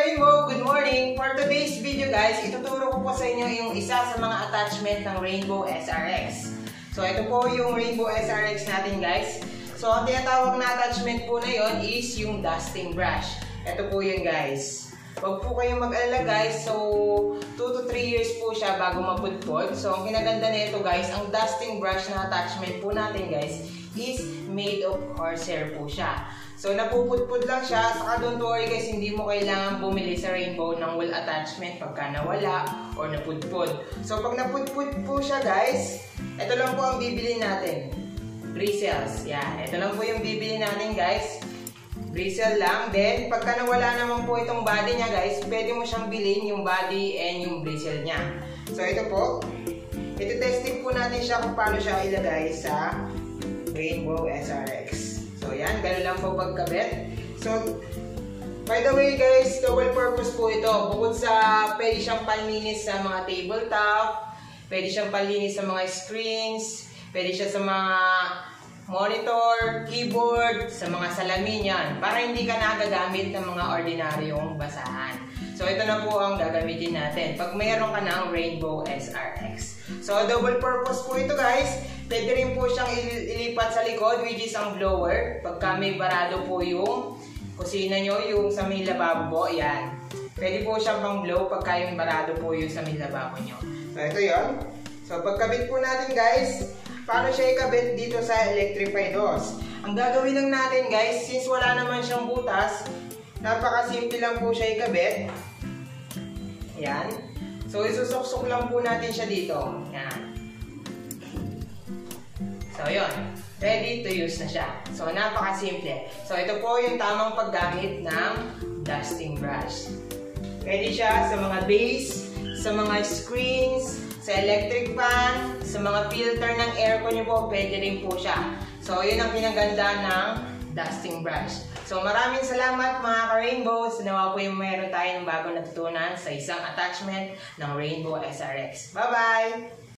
Rainbow! Good morning! For today's video guys, ituturo ko po sa inyo yung isa sa mga attachment ng Rainbow SRX. So ito po yung Rainbow SRX natin guys. So ang tinatawag na attachment po na yon is yung dusting brush. Ito po yun guys. Huwag po kayong mag-alala guys. So 2 to 3 years po siya bago mapudpod. So ang kinaganda nito guys, ang dusting brush na attachment po natin guys is made of horsehair po siya. So napupudpud lang siya, saka don't worry guys, hindi mo kailangan bumili sa Rainbow ng wool attachment pagka nawala or napudpud. So pag napudpud po siya guys, ito lang po ang bibili natin. Bristles. Yan, ito lang po yung bibili natin guys. Bristle lang. Then pagka nawala naman po itong body niya guys, pwede mo siyang bilhin yung body and yung bristle niya. So ito po, ito-testing po natin siya kung paano siya ilagay sa Rainbow SRX. So yan, ganun lang po pagkabit. So, by the way guys, double purpose po ito. Bukod sa pwede siyang panlinis sa mga tabletop, pwede siyang panlinis sa mga screens, pwede siya sa mga monitor, keyboard, sa mga salamin yan. Para hindi ka nagagamit ng mga ordinaryong basahan. So ito na po ang gagamitin natin pag mayroon ka ng Rainbow SRX. So double purpose po ito guys. Pwede rin po siyang ilipat sa likod, which is ang blower. Pagka may barado po yung kusina nyo, yung sa may lababo po, yan. Pwede po siyang pang blow pagka yung barado po yung sa may lababo nyo. So ito yon. So pagkabit po natin guys, paano siya ikabit dito sa electrified hose? Ang gagawin lang natin guys, since wala naman siyang butas, napakasimple lang po siya ikabit. Yan. So isusuksok lang po natin siya dito. Yan. So yun, ready to use na siya. So napakasimple. So ito po yung tamang paggamit ng dusting brush. Pwede siya sa mga base, sa mga screens, sa electric fan, sa mga filter ng aircon nyo po, pwede rin po siya. So yun ang pinaganda ng dusting brush. So maraming salamat mga ka-Rainbows. Nawa po yung meron tayo ng bagong natutunan sa isang attachment ng Rainbow SRX. Bye-bye!